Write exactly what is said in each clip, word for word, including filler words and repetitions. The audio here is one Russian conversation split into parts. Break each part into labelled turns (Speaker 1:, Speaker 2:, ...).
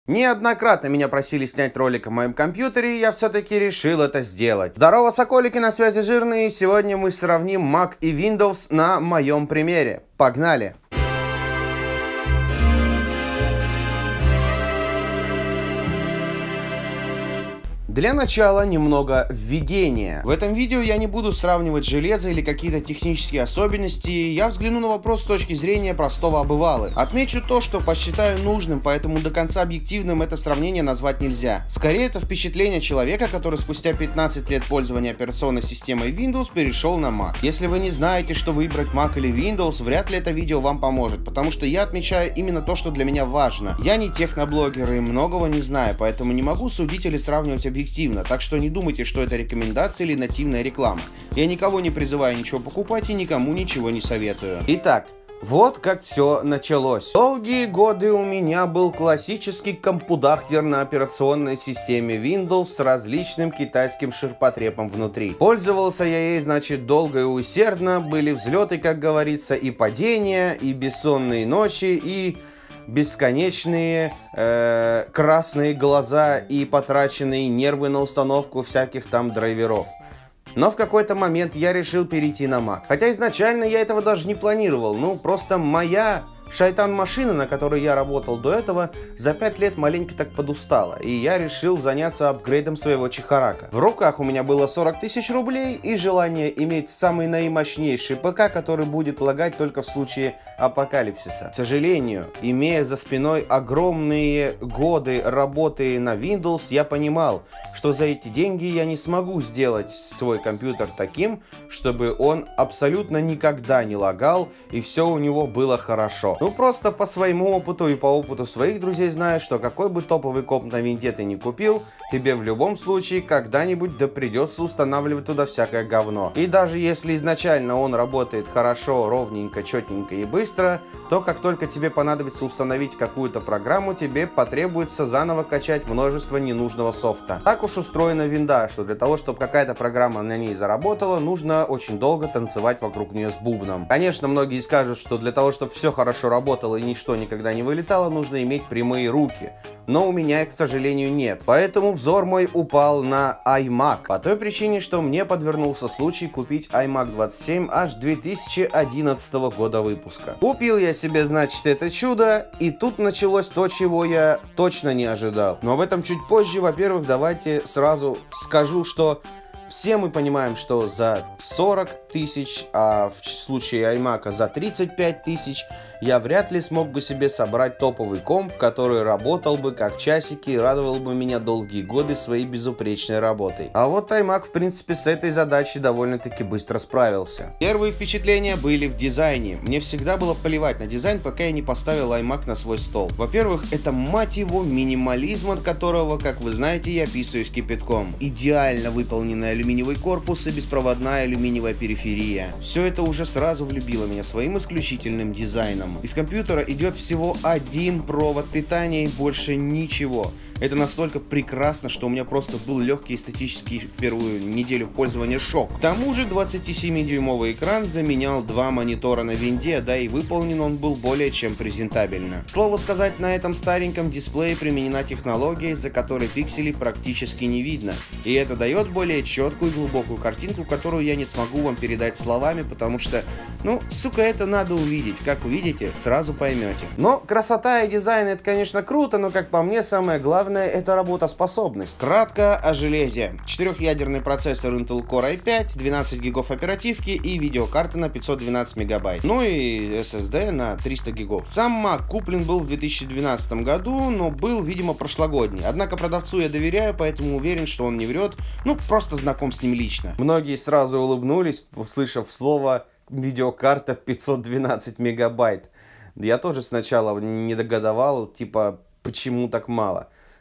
Speaker 1: Неоднократно меня просили снять ролик о моем компьютере, и я все-таки решил это сделать. Здорово, соколики, на связи Жирные. Сегодня мы сравним Mac и Windows на моем примере. Погнали! Для начала немного введения. В этом видео я не буду сравнивать железо или какие-то технические особенности, я взгляну на вопрос с точки зрения простого обывалы. Отмечу то, что посчитаю нужным, поэтому до конца объективным это сравнение назвать нельзя. Скорее, это впечатление человека, который спустя пятнадцать лет пользования операционной системой Windows перешел на Mac. Если вы не знаете, что выбрать Mac или Windows, вряд ли это видео вам поможет, потому что я отмечаю именно то, что для меня важно. Я не техноблогер и многого не знаю, поэтому не могу судить или сравнивать объективно. Так что не думайте, что это рекомендация или нативная реклама. Я никого не призываю ничего покупать и никому ничего не советую. Итак, вот как все началось. Долгие годы у меня был классический компудахтер на операционной системе Windows с различным китайским ширпотребом внутри. Пользовался я ей, значит, долго и усердно. Были взлеты, как говорится, и падения, и бессонные ночи, и бесконечные э, красные глаза и потраченные нервы на установку всяких там драйверов. Но в какой-то момент я решил перейти на Mac. Хотя изначально я этого даже не планировал. Ну, просто моя шайтан-машина, на которой я работал до этого, за пять лет маленько так подустала. И я решил заняться апгрейдом своего чехарака. В руках у меня было сорок тысяч рублей и желание иметь самый наимощнейший ПК, который будет лагать только в случае апокалипсиса. К сожалению, имея за спиной огромные годы работы на Windows, я понимал, что за эти деньги я не смогу сделать свой компьютер таким, чтобы он абсолютно никогда не лагал и все у него было хорошо. Ну, просто по своему опыту и по опыту своих друзей знаю, что какой бы топовый комп на винде ты не купил, тебе в любом случае когда-нибудь да придется устанавливать туда всякое говно. И даже если изначально он работает хорошо, ровненько, четненько и быстро, то как только тебе понадобится установить какую-то программу, тебе потребуется заново качать множество ненужного софта. Так уж устроена винда, что для того, чтобы какая-то программа на ней заработала, нужно очень долго танцевать вокруг нее с бубном. Конечно, многие скажут, что для того, чтобы все хорошо работало и ничто никогда не вылетало, нужно иметь прямые руки. Но у меня их, к сожалению, нет. Поэтому взор мой упал на iMac. По той причине, что мне подвернулся случай купить iMac двадцать семь аж две тысячи одиннадцатого года выпуска. Купил я себе, значит, это чудо, и тут началось то, чего я точно не ожидал. Но об этом чуть позже. Во-первых, давайте сразу скажу, что все мы понимаем, что за сорок тысяч, а в случае iMac за тридцать пять тысяч, я вряд ли смог бы себе собрать топовый комп, который работал бы как часики и радовал бы меня долгие годы своей безупречной работой. А вот iMac, в принципе, с этой задачей довольно-таки быстро справился. Первые впечатления были в дизайне. Мне всегда было плевать на дизайн, пока я не поставил iMac на свой стол. Во-первых, это, мать его, минимализм, от которого, как вы знаете, я писаюсь кипятком. Идеально выполненная алюминиевый корпус и беспроводная алюминиевая периферия. Все это уже сразу влюбило меня своим исключительным дизайном. Из компьютера идет всего один провод питания и больше ничего. Это настолько прекрасно, что у меня просто был легкий эстетический в первую неделю пользования шок. К тому же двадцатисемидюймовый экран заменял два монитора на винде, да и выполнен он был более чем презентабельно. К слову сказать, на этом стареньком дисплее применена технология, из-за которой пикселей практически не видно. И это дает более четкую и глубокую картинку, которую я не смогу вам передать словами, потому что, ну, сука, это надо увидеть. Как увидите, сразу поймете. Но красота и дизайн — это, конечно, круто, но, как по мне, самое главное — это работоспособность. Кратко о железе. Четырехъядерный процессор Intel Core ай пять, двенадцать гигов оперативки и видеокарта на пятьсот двенадцать мегабайт. Ну и эс эс ди на триста гигов. Сам Mac куплен был в две тысячи двенадцатом году, но был, видимо, прошлогодний. Однако продавцу я доверяю, поэтому уверен, что он не врет. Ну, просто знаком с ним лично. Многие сразу улыбнулись, услышав слово «видеокарта пятьсот двенадцать мегабайт». Я тоже сначала не догадывал, типа, почему так мало.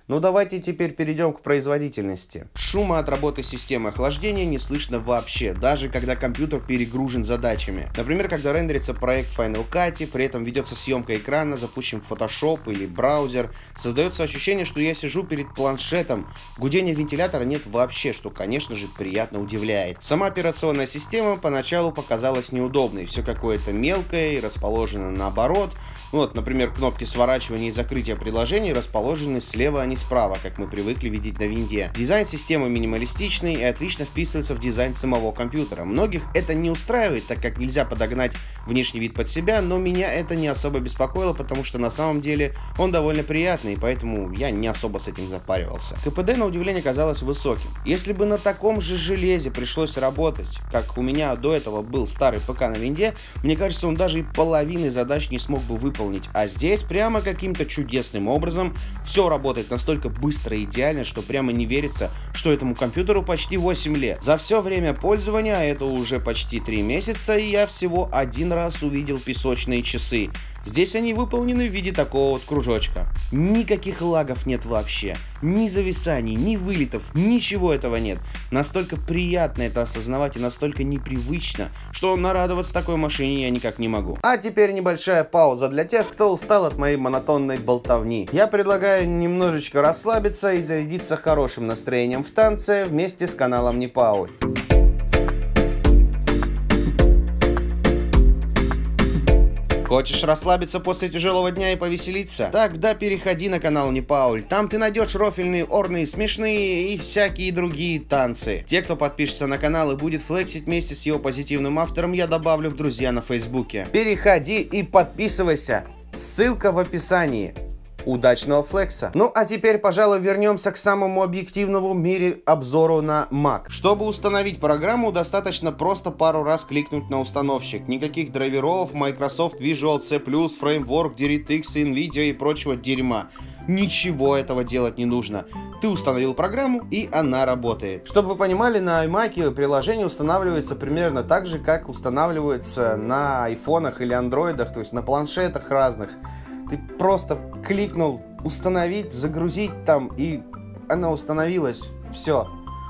Speaker 1: Ну давайте теперь перейдем к производительности. Шума от работы системы охлаждения не слышно вообще, даже когда компьютер перегружен задачами. Например, когда рендерится проект в Final Cut, при этом ведется съемка экрана, запущен Photoshop или браузер, создается ощущение, что я сижу перед планшетом. Гудения вентилятора нет вообще, что, конечно же, приятно удивляет. Сама операционная система поначалу показалась неудобной, все какое-то мелкое и расположено наоборот. Вот, например, кнопки сворачивания и закрытия приложений расположены слева, а не справа, как мы привыкли видеть на винде. Дизайн системы минималистичный и отлично вписывается в дизайн самого компьютера. Многих это не устраивает, так как нельзя подогнать внешний вид под себя, но меня это не особо беспокоило, потому что на самом деле он довольно приятный, поэтому я не особо с этим запаривался. КПД, на удивление, казалось высоким. Если бы на таком же железе пришлось работать, как у меня до этого был старый ПК на винде, мне кажется, он даже и половины задач не смог бы выполнить. А здесь прямо каким-то чудесным образом все работает настолько быстро и идеально, что прямо не верится, что этому компьютеру почти восемь лет. За все время пользования, а это уже почти три месяца, я всего один раз увидел песочные часы. Здесь они выполнены в виде такого вот кружочка. Никаких лагов нет вообще. Ни зависаний, ни вылетов, ничего этого нет. Настолько приятно это осознавать и настолько непривычно, что нарадоваться такой машине я никак не могу. А теперь небольшая пауза для тех, кто устал от моей монотонной болтовни. Я предлагаю немножечко расслабиться и зарядиться хорошим настроением в танце вместе с каналом Непауль. Хочешь расслабиться после тяжелого дня и повеселиться? Тогда переходи на канал Непауль. Там ты найдешь рофельные, орные, смешные и всякие другие танцы. Те, кто подпишется на канал и будет флексить вместе с его позитивным автором, я добавлю в друзья на Фейсбуке. Переходи и подписывайся. Ссылка в описании. Удачного флекса. Ну а теперь, пожалуй, вернемся к самому объективному в мире обзору на Mac. Чтобы установить программу, достаточно просто пару раз кликнуть на установщик. Никаких драйверов, Microsoft Visual C+, Framework, DirectX, Nvidia и прочего дерьма. Ничего этого делать не нужно. Ты установил программу, и она работает. Чтобы вы понимали, на iMac приложение устанавливается примерно так же, как устанавливается на айфонах или андроидах, то есть на планшетах разных. Ты просто кликнул установить, загрузить там, и она установилась. Все.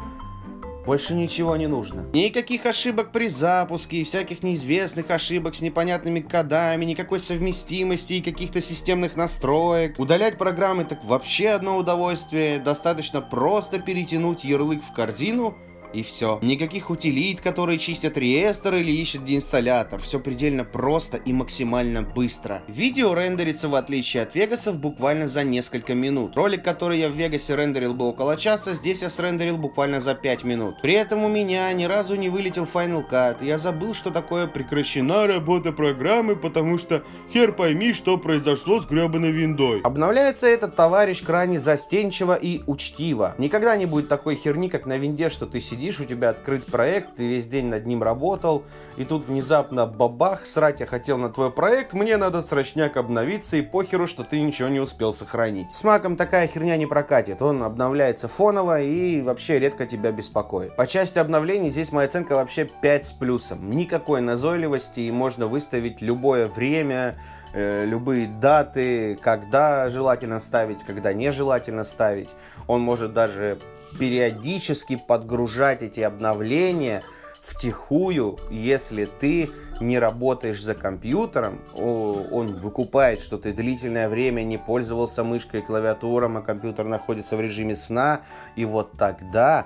Speaker 1: Больше ничего не нужно. Никаких ошибок при запуске и всяких неизвестных ошибок с непонятными кодами, никакой совместимости и каких-то системных настроек. Удалять программы так вообще одно удовольствие. Достаточно просто перетянуть ярлык в корзину. И все. Никаких утилит, которые чистят реестр или ищут деинсталлятор. Все предельно просто и максимально быстро. Видео рендерится, в отличие от Вегасов, буквально за несколько минут. Ролик, который я в Вегасе рендерил бы около часа, здесь я срендерил буквально за пять минут. При этом у меня ни разу не вылетел Final Cut. Я забыл, что такое прекращена работа программы, потому что хер пойми, что произошло с гребаной виндой. Обновляется этот товарищ крайне застенчиво и учтиво. Никогда не будет такой херни, как на винде, что ты сидишь, у тебя открыт проект, ты весь день над ним работал, и тут внезапно бабах, срать я хотел на твой проект, мне надо срочняк обновиться, и похеру, что ты ничего не успел сохранить. С Mac'ом такая херня не прокатит, он обновляется фоново и вообще редко тебя беспокоит. По части обновлений здесь моя оценка вообще пять с плюсом. Никакой назойливости, и можно выставить любое время, э, любые даты, когда желательно ставить, когда нежелательно ставить. Он может даже периодически подгружать эти обновления втихую, если ты не работаешь за компьютером. Он выкупает, что ты длительное время не пользовался мышкой и клавиатурой, а компьютер находится в режиме сна, и вот тогда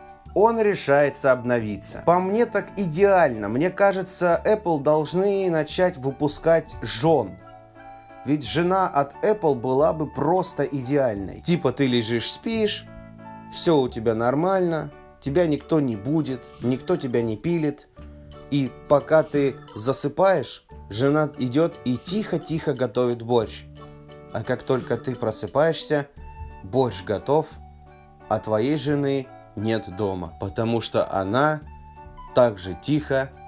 Speaker 1: он решается обновиться. По мне так идеально. Мне кажется, Apple должны начать выпускать жен. Ведь жена от Apple была бы просто идеальной. Типа ты лежишь, спишь, все у тебя нормально, тебя никто не будет, никто тебя не пилит. И пока ты засыпаешь, жена идет и тихо-тихо готовит борщ. А как только ты просыпаешься, борщ готов, а твоей жены нет дома. Потому что она так же тихо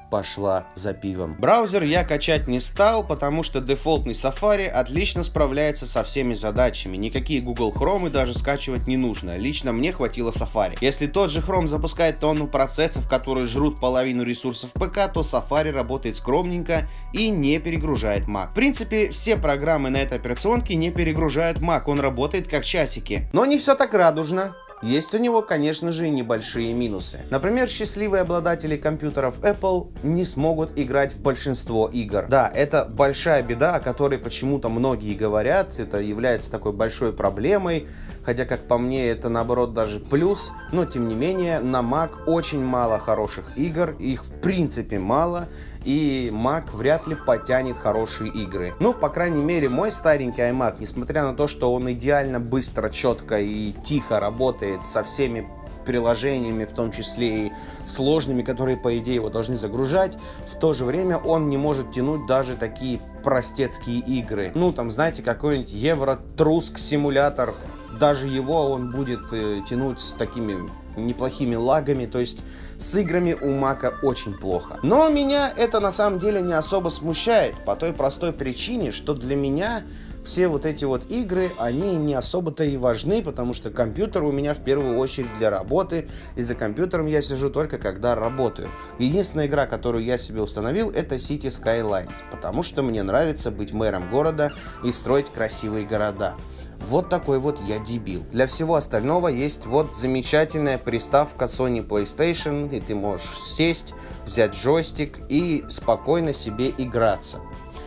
Speaker 1: пошла за пивом. Браузер я качать не стал, потому что дефолтный Safari отлично справляется со всеми задачами. Никакие Google Chrome даже скачивать не нужно. Лично мне хватило Safari. Если тот же Chrome запускает тонну процессов, которые жрут половину ресурсов ПК, то Safari работает скромненько и не перегружает Mac. В принципе, все программы на этой операционке не перегружают Mac, он работает как часики. Но не все так радужно. Есть у него, конечно же, и небольшие минусы. Например, счастливые обладатели компьютеров Apple не смогут играть в большинство игр. Да, это большая беда, о которой почему-то многие говорят, это является такой большой проблемой, хотя, как по мне, это наоборот даже плюс, но тем не менее, на Mac очень мало хороших игр, их в принципе мало, и Mac вряд ли потянет хорошие игры. Ну, по крайней мере, мой старенький iMac, несмотря на то, что он идеально быстро, четко и тихо работает со всеми приложениями, в том числе и сложными, которые, по идее, его должны загружать, в то же время он не может тянуть даже такие простецкие игры. Ну, там, знаете, какой-нибудь Евро-Труск симулятор, даже его он будет э, тянуть с такими неплохими лагами, то есть с играми у Мака очень плохо. Но меня это на самом деле не особо смущает, по той простой причине, что для меня все вот эти вот игры, они не особо-то и важны, потому что компьютер у меня в первую очередь для работы, и за компьютером я сижу только когда работаю. Единственная игра, которую я себе установил, это City Skylines, потому что мне нравится быть мэром города и строить красивые города. Вот такой вот я дебил. Для всего остального есть вот замечательная приставка Sony PlayStation, и ты можешь сесть, взять джойстик и спокойно себе играться.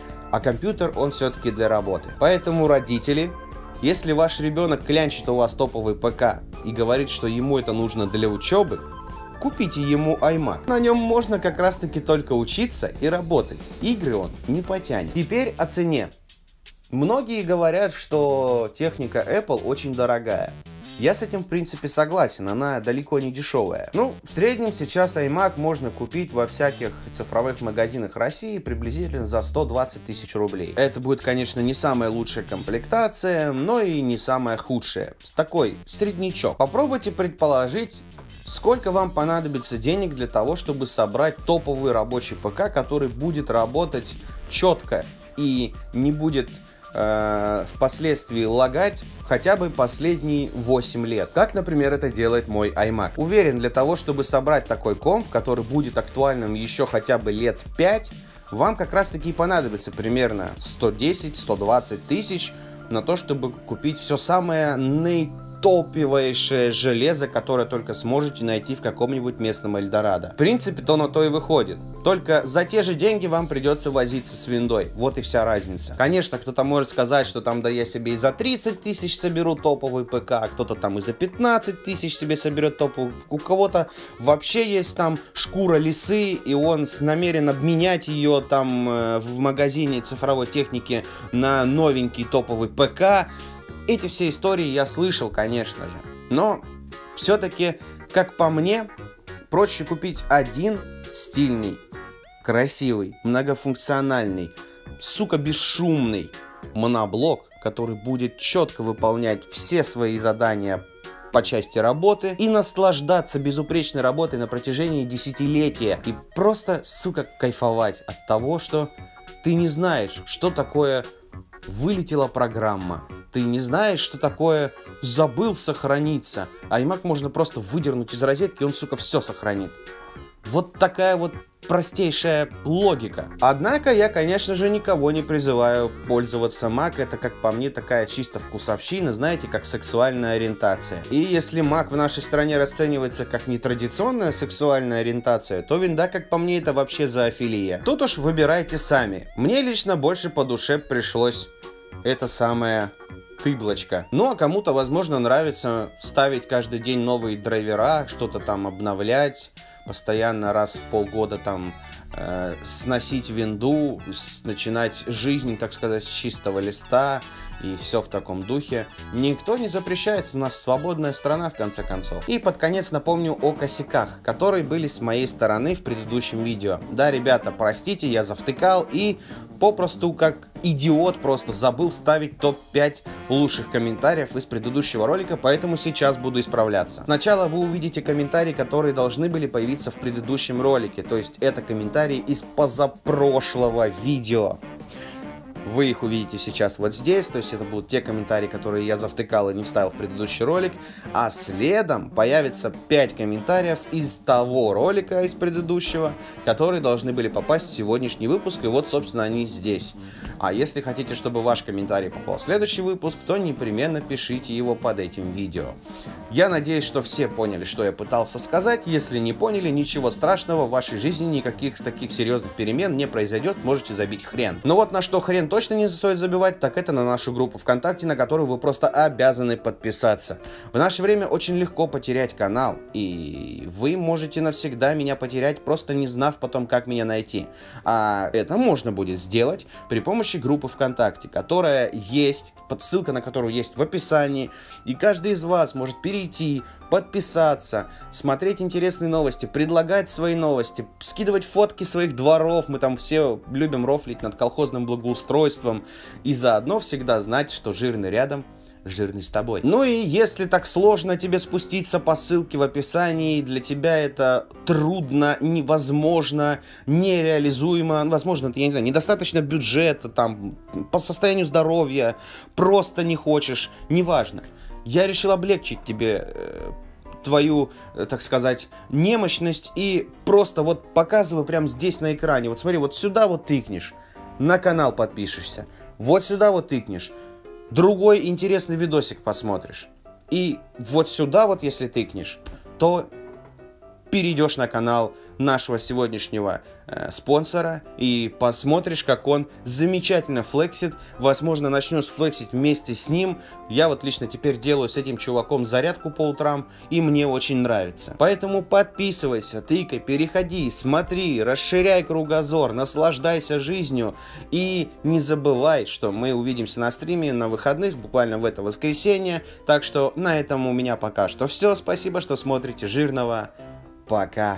Speaker 1: А компьютер, он все-таки для работы. Поэтому, родители, если ваш ребенок клянчит у вас топовый ПК и говорит, что ему это нужно для учебы, купите ему iMac. На нем можно как раз-таки только учиться и работать. Игры он не потянет. Теперь о цене. Многие говорят, что техника Apple очень дорогая. Я с этим, в принципе, согласен, она далеко не дешевая. Ну, в среднем сейчас iMac можно купить во всяких цифровых магазинах России приблизительно за сто двадцать тысяч рублей. Это будет, конечно, не самая лучшая комплектация, но и не самая худшая. Такой среднячок. Попробуйте предположить, сколько вам понадобится денег для того, чтобы собрать топовый рабочий ПК, который будет работать четко и не будет э, впоследствии лагать хотя бы последние восемь лет. Как, например, это делает мой iMac. Уверен, для того, чтобы собрать такой комп, который будет актуальным еще хотя бы лет пять, вам как раз таки понадобится примерно сто десять — сто двадцать тысяч на то, чтобы купить все самое наитоповейшее железо, которое только сможете найти в каком-нибудь местном Эльдорадо. В принципе, то на то и выходит. Только за те же деньги вам придется возиться с виндой. Вот и вся разница. Конечно, кто-то может сказать, что там да я себе и за тридцать тысяч соберу топовый ПК, а кто-то там и за пятнадцать тысяч себе соберет топовый. У кого-то вообще есть там шкура лисы, и он намерен обменять ее там э, в магазине цифровой техники на новенький топовый ПК. Эти все истории я слышал, конечно же. Но все-таки, как по мне, проще купить один стильный, красивый, многофункциональный, сука, бесшумный моноблок, который будет четко выполнять все свои задания по части работы и наслаждаться безупречной работой на протяжении десятилетия. И просто, сука, кайфовать от того, что ты не знаешь, что такое вылетела программа. Ты не знаешь, что такое забыл сохраниться. iMac можно просто выдернуть из розетки, и он, сука, все сохранит. Вот такая вот простейшая логика. Однако я, конечно же, никого не призываю пользоваться Mac. Это, как по мне, такая чисто вкусовщина, знаете, как сексуальная ориентация. И если Mac в нашей стране расценивается как нетрадиционная сексуальная ориентация, то винда, как по мне, это вообще зоофилия. Тут уж выбирайте сами. Мне лично больше по душе пришлось это самое тыблочка. Ну, а кому-то, возможно, нравится ставить каждый день новые драйвера, что-то там обновлять, постоянно раз в полгода там э, сносить винду, с, начинать жизнь, так сказать, с чистого листа и все в таком духе. Никто не запрещает, у нас свободная страна в конце концов. И под конец напомню о косяках, которые были с моей стороны в предыдущем видео. Да, ребята, простите, я завтыкал и попросту как идиот просто забыл вставить топ пять лучших комментариев из предыдущего ролика, поэтому сейчас буду исправляться. Сначала вы увидите комментарии, которые должны были появиться в предыдущем ролике, то есть это комментарии из позапрошлого видео. Вы их увидите сейчас вот здесь, то есть это будут те комментарии, которые я завтыкал и не вставил в предыдущий ролик, а следом появится пять комментариев из того ролика, из предыдущего, которые должны были попасть в сегодняшний выпуск, и вот, собственно, они здесь. А если хотите, чтобы ваш комментарий попал в следующий выпуск, то непременно пишите его под этим видео. Я надеюсь, что все поняли, что я пытался сказать. Если не поняли, ничего страшного, в вашей жизни никаких таких серьезных перемен не произойдет, можете забить хрен. Но вот на что хрен точно не стоит забивать, так это на нашу группу ВКонтакте, на которую вы просто обязаны подписаться. В наше время очень легко потерять канал, и вы можете навсегда меня потерять, просто не знав потом, как меня найти. А это можно будет сделать при помощи группы ВКонтакте, которая есть, ссылка на которую есть в описании, и каждый из вас может перейти, подписаться, смотреть интересные новости, предлагать свои новости, скидывать фотки своих дворов, мы там все любим рофлить над колхозным благоустройством, и заодно всегда знать, что жирный рядом, жирный с тобой. Ну и если так сложно тебе спуститься по ссылке в описании, для тебя это трудно, невозможно, нереализуемо, возможно, я не знаю, недостаточно бюджета, там, по состоянию здоровья, просто не хочешь, неважно. Я решил облегчить тебе э, твою, э, так сказать, немощность и просто вот показываю прямо здесь на экране. Вот смотри, вот сюда вот тыкнешь, на канал подпишешься, вот сюда вот тыкнешь, другой интересный видосик посмотришь. И вот сюда вот, если тыкнешь, то перейдешь на канал нашего сегодняшнего э, спонсора и посмотришь, как он замечательно флексит. Возможно, начнешь флексить вместе с ним. Я вот лично теперь делаю с этим чуваком зарядку по утрам, и мне очень нравится. Поэтому подписывайся, тыкай, переходи, смотри, расширяй кругозор, наслаждайся жизнью. И не забывай, что мы увидимся на стриме на выходных, буквально в это воскресенье. Так что на этом у меня пока что все. Спасибо, что смотрите Жирного. Пока.